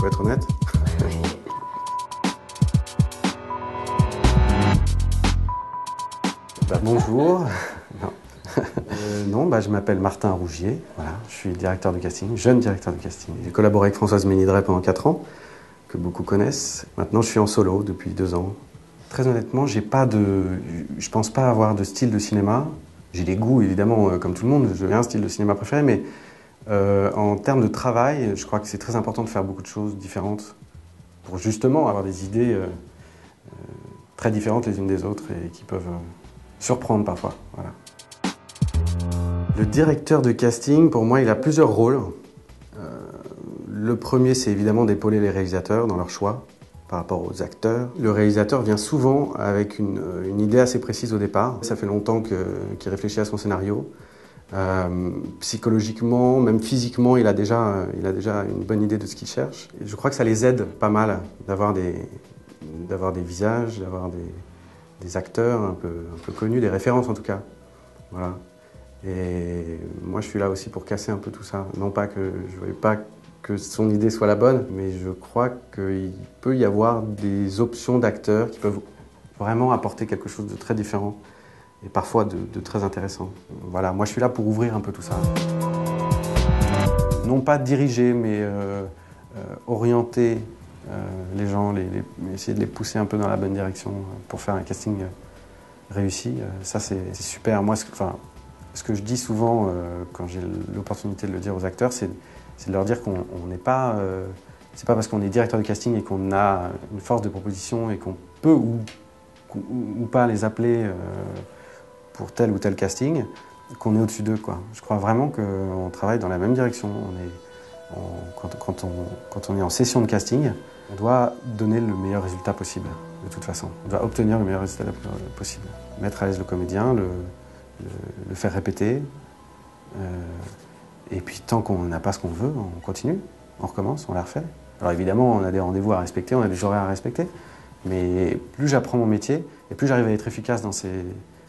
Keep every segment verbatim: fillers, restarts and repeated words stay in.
faut être honnête. Bah, bonjour. Non, euh, non bah, je m'appelle Martin Rougier, voilà, je suis directeur de casting, jeune directeur de casting. J'ai collaboré avec Françoise Ménidret pendant quatre ans, que beaucoup connaissent. Maintenant, je suis en solo depuis deux ans. Très honnêtement, j'ai pas de, je pense pas avoir de style de cinéma. J'ai des goûts, évidemment, comme tout le monde, j'ai un style de cinéma préféré, mais euh, en termes de travail, je crois que c'est très important de faire beaucoup de choses différentes pour justement avoir des idées euh, euh, très différentes les unes des autres et qui peuvent euh, surprendre parfois. Voilà. Le directeur de casting, pour moi, il a plusieurs rôles. Euh, le premier, c'est évidemment d'épauler les réalisateurs dans leur choix par rapport aux acteurs. Le réalisateur vient souvent avec une, une idée assez précise au départ. Ça fait longtemps que, qu'il réfléchit à son scénario. Euh, psychologiquement, même physiquement, il a, déjà, il a déjà une bonne idée de ce qu'il cherche. Et je crois que ça les aide pas mal d'avoir des, d'avoir des visages, d'avoir des, des acteurs un peu, un peu connus, des références en tout cas. Voilà. Et moi, je suis là aussi pour casser un peu tout ça. Non pas que je ne veux pas que son idée soit la bonne, mais je crois qu'il peut y avoir des options d'acteurs qui peuvent vraiment apporter quelque chose de très différent et parfois de, de très intéressant. Voilà, moi je suis là pour ouvrir un peu tout ça. Non pas diriger, mais euh, euh, orienter euh, les gens, les, les, essayer de les pousser un peu dans la bonne direction pour faire un casting réussi. Ça c'est super. Moi, ce, enfin, ce que je dis souvent euh, quand j'ai l'opportunité de le dire aux acteurs, c'est c'est de leur dire qu'on n'est pas, euh, c'est pas parce qu'on est directeur de casting et qu'on a une force de proposition et qu'on peut ou, ou, ou pas les appeler euh, pour tel ou tel casting qu'on est au-dessus d'eux, quoi. Je crois vraiment qu'on travaille dans la même direction. On est, on, quand, quand, on, quand on est en session de casting, on doit donner le meilleur résultat possible, de toute façon. On doit obtenir le meilleur résultat possible. Mettre à l'aise le comédien, le, le, le faire répéter. Euh, Et puis tant qu'on n'a pas ce qu'on veut, on continue, on recommence, on la refait. Alors évidemment, on a des rendez-vous à respecter, on a des horaires à respecter, mais plus j'apprends mon métier, et plus j'arrive à être efficace dans ces,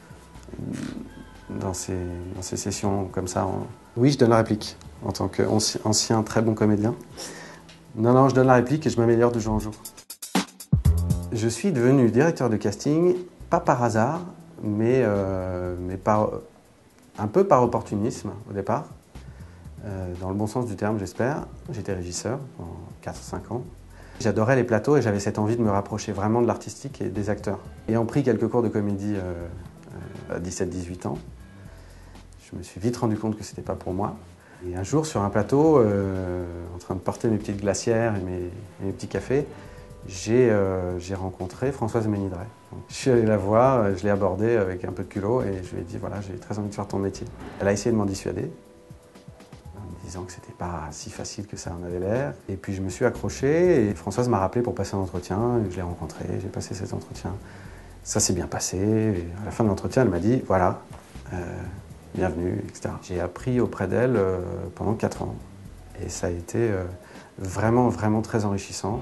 dans ces, dans ces sessions comme ça. Oui, je donne la réplique, en tant qu'ancien très bon comédien. Non, non, je donne la réplique et je m'améliore de jour en jour. Je suis devenu directeur de casting, pas par hasard, mais, euh, mais par, un peu par opportunisme au départ. Euh, dans le bon sens du terme, j'espère. J'étais régisseur pendant quatre cinq ans. J'adorais les plateaux et j'avais cette envie de me rapprocher vraiment de l'artistique et des acteurs. Ayant pris quelques cours de comédie euh, euh, à dix-sept dix-huit ans, je me suis vite rendu compte que c'était pas pour moi. Et un jour, sur un plateau, euh, en train de porter mes petites glacières et mes, et mes petits cafés, j'ai euh, rencontré Françoise Ménidret. Donc, je suis allé la voir, je l'ai abordée avec un peu de culot et je lui ai dit voilà, j'ai très envie de faire ton métier. Elle a essayé de m'en dissuader, disant que c'était pas si facile que ça en avait l'air. Et puis je me suis accroché et Françoise m'a rappelé pour passer un entretien. Je l'ai rencontré, j'ai passé cet entretien. Ça s'est bien passé. Et à la fin de l'entretien, elle m'a dit voilà, euh, bienvenue, et cetera. J'ai appris auprès d'elle euh, pendant quatre ans. Et ça a été euh, vraiment, vraiment très enrichissant.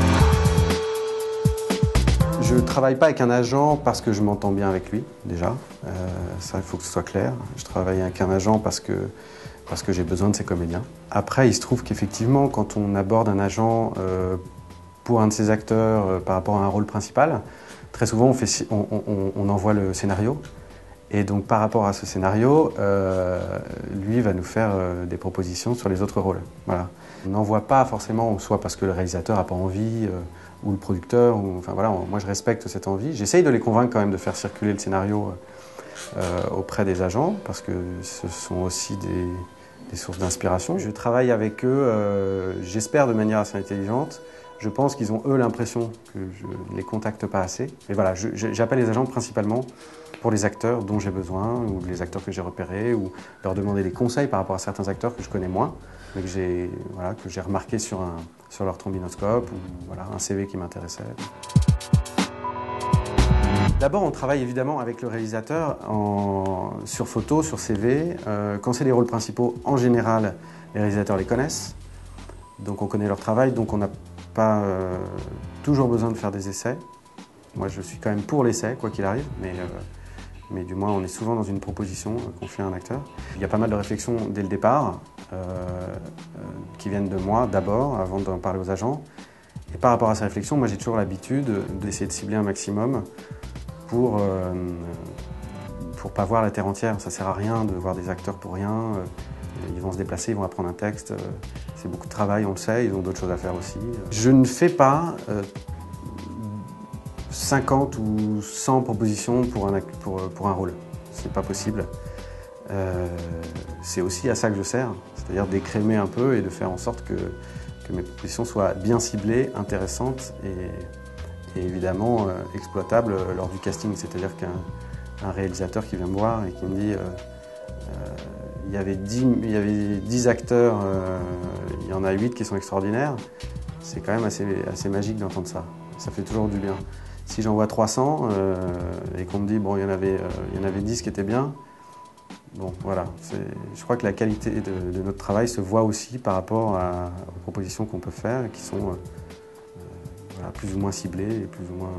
Je ne travaille pas avec un agent parce que je m'entends bien avec lui, déjà. Euh, ça, il faut que ce soit clair. Je travaille avec un agent parce que parce que j'ai besoin de ces comédiens. Après, il se trouve qu'effectivement, quand on aborde un agent euh, pour un de ses acteurs euh, par rapport à un rôle principal, très souvent, on, fait, on, on, on envoie le scénario. Et donc, par rapport à ce scénario, euh, lui va nous faire euh, des propositions sur les autres rôles. Voilà. On n'envoie pas forcément, soit parce que le réalisateur n'a pas envie, euh, ou le producteur, ou, enfin voilà, on, moi je respecte cette envie. J'essaye de les convaincre quand même de faire circuler le scénario euh, auprès des agents, parce que ce sont aussi des... des sources d'inspiration. Je travaille avec eux, euh, j'espère de manière assez intelligente. Je pense qu'ils ont eux l'impression que je ne les contacte pas assez. Et voilà, j'appelle les agents principalement pour les acteurs dont j'ai besoin, ou les acteurs que j'ai repérés, ou leur demander des conseils par rapport à certains acteurs que je connais moins, mais que j'ai voilà, que j'ai remarqué sur, un, sur leur trombinoscope, ou voilà, un C V qui m'intéressait. D'abord, on travaille évidemment avec le réalisateur en, sur photo, sur C V. Euh, quand c'est les rôles principaux, en général, les réalisateurs les connaissent. Donc on connaît leur travail, donc on n'a pas euh, toujours besoin de faire des essais. Moi, je suis quand même pour l'essai, quoi qu'il arrive, mais, euh, mais du moins on est souvent dans une proposition qu'on fait à un acteur. Il y a pas mal de réflexions dès le départ, euh, euh, qui viennent de moi d'abord, avant d'en parler aux agents. Et par rapport à ces réflexions, moi j'ai toujours l'habitude d'essayer de cibler un maximum pour euh, pour pas voir la terre entière. Ça sert à rien de voir des acteurs pour rien. Ils vont se déplacer, ils vont apprendre un texte. C'est beaucoup de travail, on le sait, ils ont d'autres choses à faire aussi. Je ne fais pas euh, cinquante ou cent propositions pour un, pour, pour un rôle. C'est pas possible. Euh, c'est aussi à ça que je sers, c'est-à-dire d'écrémer un peu et de faire en sorte que, que mes propositions soient bien ciblées, intéressantes et, et évidemment euh, exploitables lors du casting. C'est-à-dire qu'un un réalisateur qui vient me voir et qui me dit euh, euh, il y avait dix, il y avait dix acteurs, euh, il y en a huit qui sont extraordinaires, c'est quand même assez, assez magique d'entendre ça. Ça fait toujours du bien. Si j'en vois trois cents euh, et qu'on me dit bon, il y en avait, euh, il y en avait dix qui étaient bien, bon voilà. Je crois que la qualité de, de notre travail se voit aussi par rapport à, aux propositions qu'on peut faire et qui sont euh, euh, voilà, plus ou moins ciblées et plus ou moins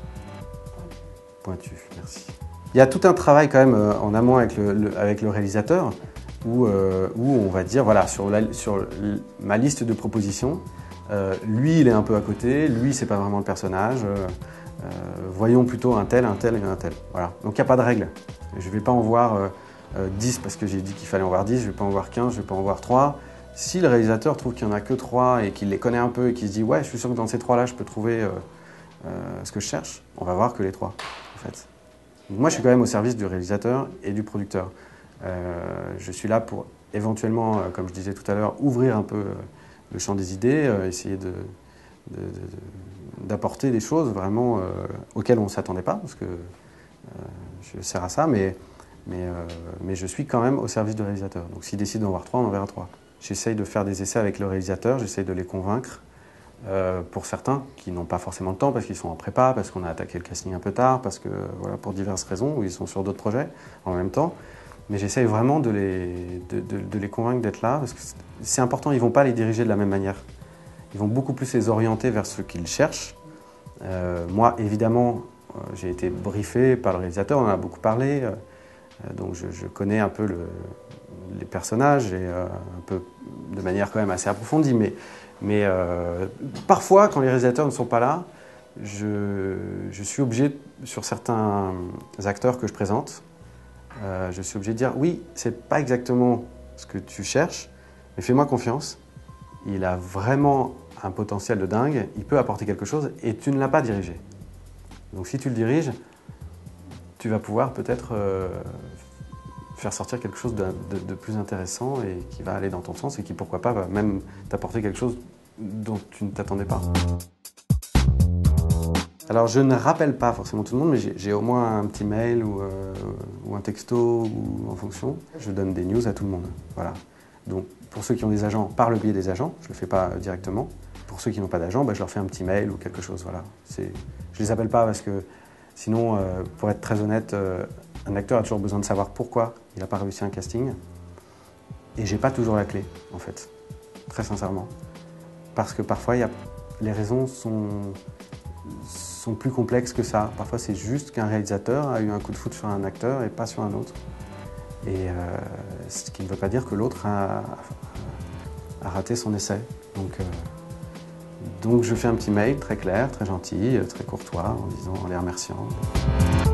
euh, pointues. Merci. Il y a tout un travail quand même euh, en amont avec le, le, avec le réalisateur où, euh, où on va dire voilà, sur, la, sur ma liste de propositions, euh, lui il est un peu à côté, lui c'est pas vraiment le personnage. Euh, Euh, voyons plutôt un tel, un tel et un tel. Voilà. Donc il n'y a pas de règle. Je ne vais pas en voir euh, euh, dix parce que j'ai dit qu'il fallait en voir dix, je ne vais pas en voir quinze, je ne vais pas en voir trois. Si le réalisateur trouve qu'il n'y en a que trois et qu'il les connaît un peu et qu'il se dit ouais, je suis sûr que dans ces trois-là, je peux trouver euh, euh, ce que je cherche, on va voir que les trois, en fait. Donc, moi, je suis quand même au service du réalisateur et du producteur. Euh, je suis là pour éventuellement, euh, comme je disais tout à l'heure, ouvrir un peu euh, le champ des idées, euh, essayer de... de, de, de d'apporter des choses vraiment euh, auxquelles on ne s'attendait pas, parce que euh, je sers à ça, mais, mais, euh, mais je suis quand même au service du réalisateur. Donc s'il décide d'en voir trois, on en verra trois. J'essaye de faire des essais avec le réalisateur, j'essaye de les convaincre, euh, pour certains qui n'ont pas forcément le temps, parce qu'ils sont en prépa, parce qu'on a attaqué le casting un peu tard, parce que voilà, pour diverses raisons, ou ils sont sur d'autres projets en même temps. Mais j'essaye vraiment de les, de, de, de les convaincre d'être là, parce que c'est important, ils ne vont pas les diriger de la même manière. Ils vont beaucoup plus les orienter vers ce qu'ils cherchent. Euh, moi, évidemment, euh, j'ai été briefé par le réalisateur, on en a beaucoup parlé, euh, donc je, je connais un peu le, les personnages, et euh, un peu de manière quand même assez approfondie. Mais, mais euh, parfois, quand les réalisateurs ne sont pas là, je, je suis obligé, sur certains acteurs que je présente, euh, je suis obligé de dire oui, c'est pas exactement ce que tu cherches, mais fais-moi confiance. Il a vraiment un potentiel de dingue, il peut apporter quelque chose et tu ne l'as pas dirigé. Donc si tu le diriges, tu vas pouvoir peut-être euh, faire sortir quelque chose de, de, de plus intéressant et qui va aller dans ton sens et qui, pourquoi pas, va même t'apporter quelque chose dont tu ne t'attendais pas. Alors je ne rappelle pas forcément tout le monde, mais j'ai au moins un petit mail ou, euh, ou un texto ou en fonction. Je donne des news à tout le monde. Voilà. Donc, pour ceux qui ont des agents, par le biais des agents, je ne le fais pas directement. Pour ceux qui n'ont pas d'agent, bah, je leur fais un petit mail ou quelque chose. Voilà. Je ne les appelle pas parce que sinon, euh, pour être très honnête, euh, un acteur a toujours besoin de savoir pourquoi il n'a pas réussi un casting. Et j'ai pas toujours la clé, en fait, très sincèrement. Parce que parfois, y a, les raisons sont, sont plus complexes que ça. Parfois, c'est juste qu'un réalisateur a eu un coup de foudre sur un acteur et pas sur un autre. Et euh, ce qui ne veut pas dire que l'autre a, a raté son essai. Donc, euh, donc je fais un petit mail très clair, très gentil, très courtois, en disant, en les remerciant.